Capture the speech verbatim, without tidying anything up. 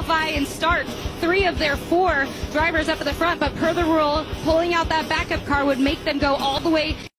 qualify and start three of their four drivers up at the front, but per the rule, pulling out that backup car would make them go all the way